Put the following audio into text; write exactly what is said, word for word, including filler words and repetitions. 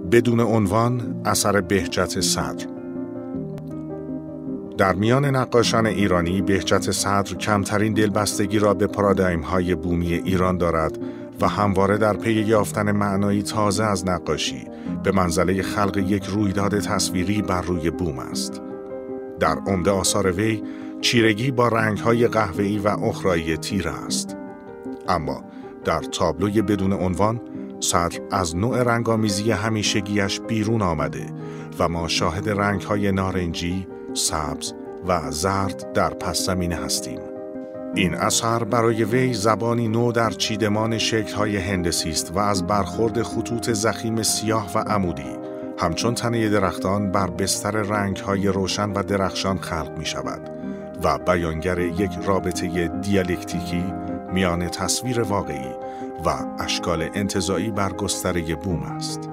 بدون عنوان اثر بهجت صدر. در میان نقاشان ایرانی بهجت صدر کمترین دلبستگی را به پارادایم‌های بومی ایران دارد و همواره در پی یافتن معنایی تازه از نقاشی به منزله خلق یک رویداد تصویری بر روی بوم است. در عمده آثار وی چیرگی با رنگ‌های قهوه‌ای و اخرایی تیره است. اما در تابلوی بدون عنوان صدر از نوع رنگامیزی همیشگیش بیرون آمده و ما شاهد رنگ‌های نارنجی، سبز و زرد در پس زمینه هستیم. این اثر برای وی زبانی نو در چیدمان شکل‌های هندسی است و از برخورد خطوط ضخیم سیاه و عمودی همچون تنه درختان بر بستر رنگ‌های روشن و درخشان خلق می‌شود و بیانگر یک رابطه دیالکتیکی میان تصویر واقعی و اشکال انتزاعی بر گستره بوم است.